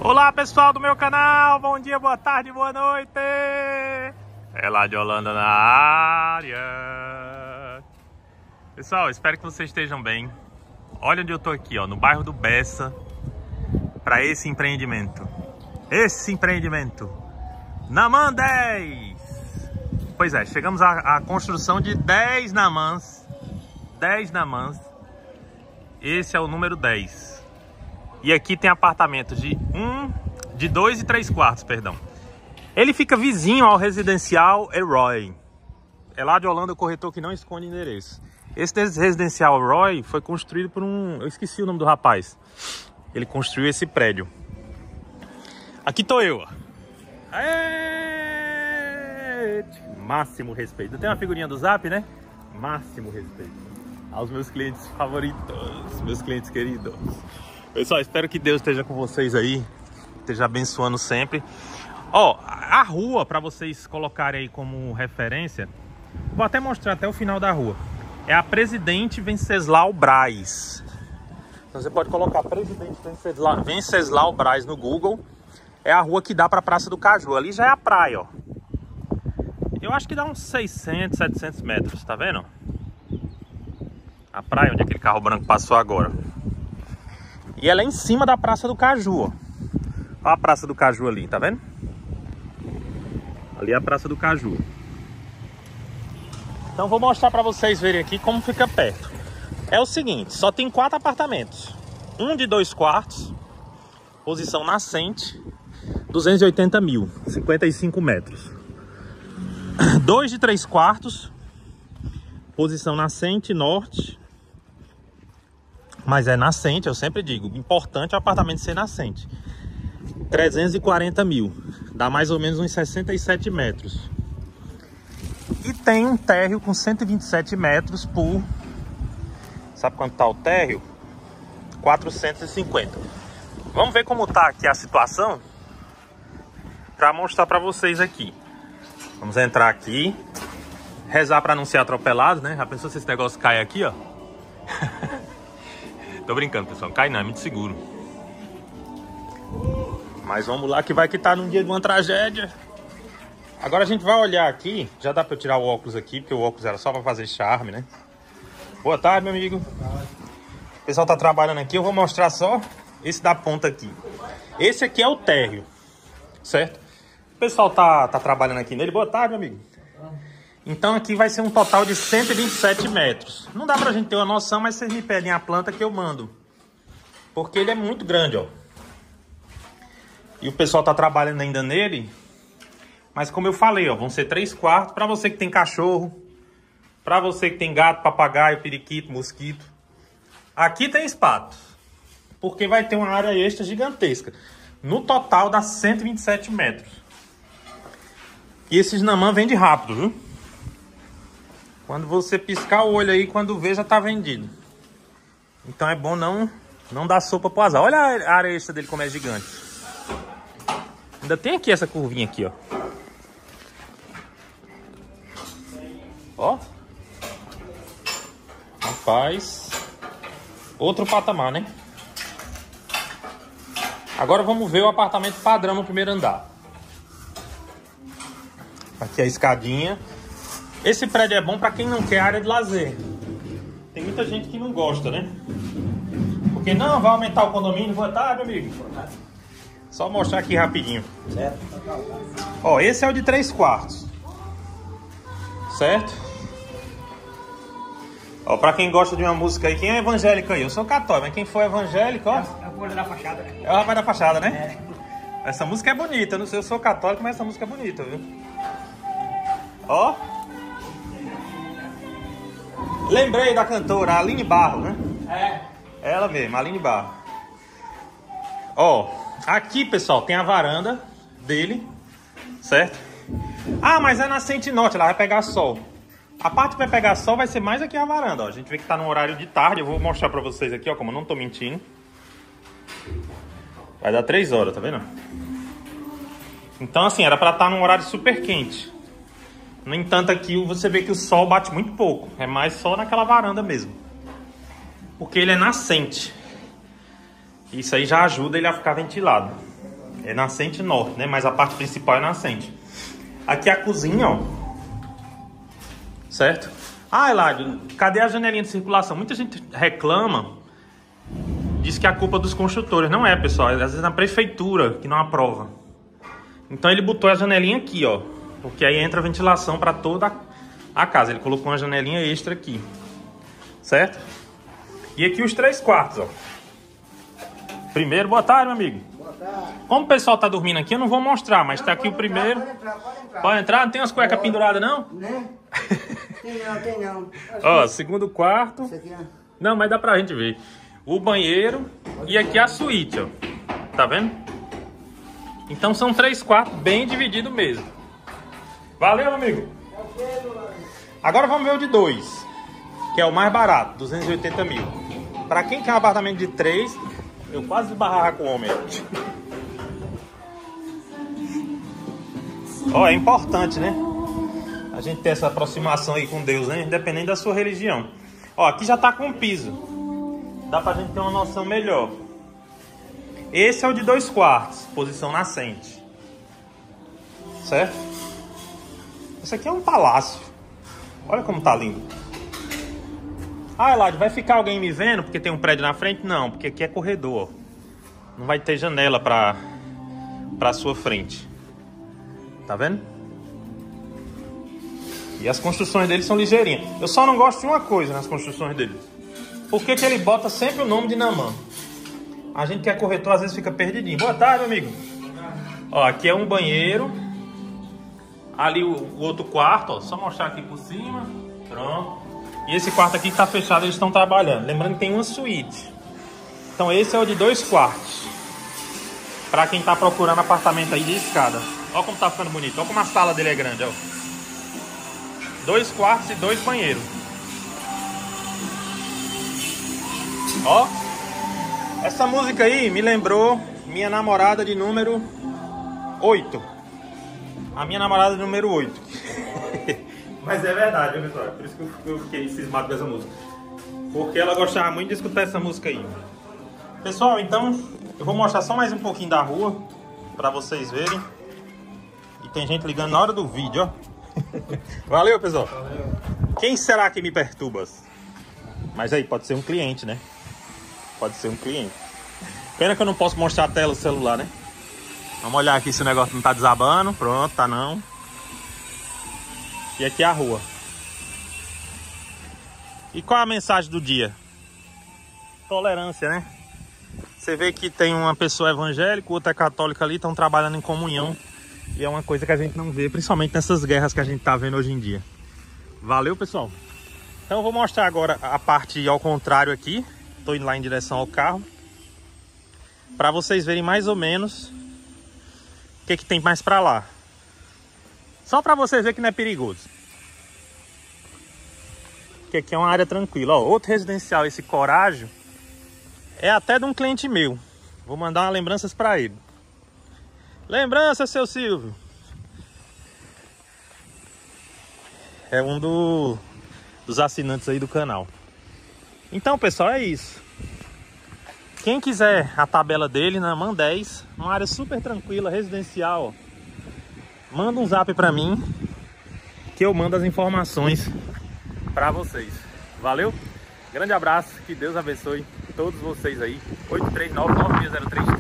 Olá pessoal do meu canal, bom dia, boa tarde, boa noite. É lá de Holanda na área. Pessoal, espero que vocês estejam bem. Olha onde eu tô aqui, ó, no bairro do Bessa, para esse empreendimento. Namã 10. Pois é, chegamos à construção de 10 namãs. 10 namãs. Esse é o número 10. E aqui tem apartamento de 2 e 3 quartos, perdão. Ele fica vizinho ao residencial Roy. É lá de Holanda o corretor que não esconde endereço. Esse residencial Roy foi construído por eu esqueci o nome do rapaz. Ele construiu esse prédio. Aqui tô eu, ó. Aê! Máximo respeito. Tem uma figurinha do Zap, né? Máximo respeito aos meus clientes favoritos, meus clientes queridos. Pessoal, espero que Deus esteja com vocês aí, esteja abençoando sempre. Ó, a rua, para vocês colocarem aí como referência, vou até mostrar até o final da rua. É a Presidente Venceslau Braz. Então você pode colocar Presidente Venceslau Braz no Google. É a rua que dá para a Praça do Caju. Ali já é a praia, ó. Eu acho que dá uns 600, 700 metros, tá vendo? A praia onde aquele carro branco passou agora. E ela é em cima da Praça do Caju, ó. Olha a Praça do Caju ali, tá vendo? Ali é a Praça do Caju. Então vou mostrar pra vocês verem aqui como fica perto. É o seguinte, só tem 4 apartamentos. Um de 2 quartos, posição nascente, 280 mil, 55 metros. 2 de 3 quartos, posição nascente, norte. Mas é nascente, eu sempre digo, o importante é o apartamento ser nascente. 340 mil, dá mais ou menos uns 67 metros. E tem um térreo com 127 metros por... Sabe quanto tá o térreo? 450. Vamos ver como tá aqui a situação para mostrar para vocês aqui. Vamos entrar aqui, rezar para não ser atropelado, né? Já pensou se esse negócio cai aqui, ó? Tô brincando, pessoal. Cai não, é muito seguro. Mas vamos lá que vai que tá num dia de uma tragédia. Agora a gente vai olhar aqui. Já dá pra eu tirar o óculos aqui, porque o óculos era só pra fazer charme, né? Boa tarde, meu amigo. O pessoal tá trabalhando aqui. Eu vou mostrar só esse da ponta aqui. Esse aqui é o térreo, certo? O pessoal tá trabalhando aqui nele. Boa tarde, meu amigo. Então aqui vai ser um total de 127 metros. Não dá pra gente ter uma noção, mas vocês me pedem a planta que eu mando. Porque ele é muito grande, ó. E o pessoal tá trabalhando ainda nele. Mas como eu falei, ó, vão ser 3 quartos. Pra você que tem cachorro, pra você que tem gato, papagaio, periquito, mosquito. Aqui tem espaço. Porque vai ter uma área extra gigantesca. No total dá 127 metros. E esses namã vendem rápido, viu? Quando você piscar o olho aí, quando vê, já tá vendido. Então é bom não dar sopa pro azar. Olha a área extra dele como é gigante. Ainda tem aqui essa curvinha aqui, ó. Ó. Rapaz. Outro patamar, né? Agora vamos ver o apartamento padrão no primeiro andar. Aqui a escadinha. Esse prédio é bom para quem não quer área de lazer. Tem muita gente que não gosta, né? Porque não, vai aumentar o condomínio. Boa tarde, amigo. Só mostrar aqui rapidinho. Certo. Ó, esse é o de 3 quartos. Certo? Ó, pra quem gosta de uma música aí, quem é evangélico aí? Eu sou católico, mas quem for evangélico, ó. É o olho da fachada, né? É o rapaz da fachada, né? É. Essa música é bonita. Eu não sei, eu sou católico, mas essa música é bonita, viu? Ó. Lembrei da cantora Aline Barro, né? É. Ela mesma, Aline Barro. Ó, aqui, pessoal, tem a varanda dele, certo? Ah, mas é nascente norte, ela vai pegar sol. A parte que vai pegar sol vai ser mais aqui a varanda, ó. A gente vê que tá no horário de tarde, eu vou mostrar pra vocês aqui, ó, como eu não tô mentindo. Vai dar 3 horas, tá vendo? Então, assim, era pra estar num horário super quente. No entanto, aqui você vê que o sol bate muito pouco. É mais só naquela varanda mesmo. Porque ele é nascente. Isso aí já ajuda ele a ficar ventilado. É nascente norte, né? Mas a parte principal é nascente. Aqui é a cozinha, ó. Certo? Ah, Eladio, cadê a janelinha de circulação? Muita gente reclama, diz que é a culpa dos construtores. Não é, pessoal. Às vezes é na prefeitura que não aprova. Então ele botou a janelinha aqui, ó. Porque aí entra a ventilação para toda a casa. Ele colocou uma janelinha extra aqui. Certo? E aqui os 3 quartos, ó. Primeiro, boa tarde, meu amigo. Boa tarde. Como o pessoal tá dormindo aqui, eu não vou mostrar, mas tá aqui o primeiro. Pode entrar. Pode entrar? Não tem umas cuecas penduradas, não? Né? Tem não. Ó, segundo quarto. Isso aqui, ó. Não, mas dá pra gente ver. O banheiro e aqui a suíte, ó. Tá vendo? Então são 3 quartos bem divididos mesmo. Valeu, meu amigo. Agora vamos ver o de 2, que é o mais barato, 280 mil. Pra quem quer um apartamento de 3, eu quase barrava com o homem. Ó, é importante, né? A gente ter essa aproximação aí com Deus, né? Independente da sua religião. Ó, aqui já tá com piso. Dá pra gente ter uma noção melhor. Esse é o de 2 quartos, posição nascente. Certo? Esse aqui é um palácio. Olha como tá lindo. Ah, Eladio, vai ficar alguém me vendo porque tem um prédio na frente? Não, porque aqui é corredor. Não vai ter janela pra sua frente. Tá vendo? E as construções dele são ligeirinhas. Eu só não gosto de uma coisa nas construções dele. Por que ele bota sempre o nome de Namã? A gente que é corretor às vezes fica perdidinho. Boa tarde, meu amigo. Ó, aqui é um banheiro. Ali o outro quarto, ó. Só mostrar aqui por cima. Pronto. E esse quarto aqui que tá fechado, eles estão trabalhando. Lembrando que tem uma suíte. Então esse é o de 2 quartos. Pra quem tá procurando apartamento aí de escada. Ó como tá ficando bonito. Ó como a sala dele é grande, ó. 2 quartos e 2 banheiros. Ó. Essa música aí me lembrou minha namorada de número 8. A minha namorada de número 8. Mas é verdade, viu, pessoal? Por isso que eu fiquei cismado com essa música. Porque ela gostava muito de escutar essa música aí. Pessoal, então eu vou mostrar só mais um pouquinho da rua pra vocês verem. E tem gente ligando na hora do vídeo, ó. Valeu, pessoal. Valeu. Quem será que me perturba? Mas aí, pode ser um cliente, né? Pode ser um cliente. Pena que eu não posso mostrar a tela do celular, né? Vamos olhar aqui se o negócio não tá desabando. Pronto, tá não. E aqui é a rua. E qual é a mensagem do dia? Tolerância, né? Você vê que tem uma pessoa evangélica, outra é católica ali, estão trabalhando em comunhão. E é uma coisa que a gente não vê, principalmente nessas guerras que a gente tá vendo hoje em dia. Valeu, pessoal. Então eu vou mostrar agora a parte ao contrário aqui. Tô indo lá em direção ao carro. Pra vocês verem mais ou menos o que tem mais pra lá. Só pra vocês verem que não é perigoso. Porque aqui é uma área tranquila. Ó, outro residencial, esse Coraggio, é até de um cliente meu. Vou mandar umas lembranças pra ele. Lembrança, seu Silvio. É um dos assinantes aí do canal. Então, pessoal, é isso. Quem quiser a tabela dele, na Man 10, uma área super tranquila, residencial, ó, manda um zap pra mim que eu mando as informações pra vocês. Valeu? Grande abraço, que Deus abençoe todos vocês aí. 839-9603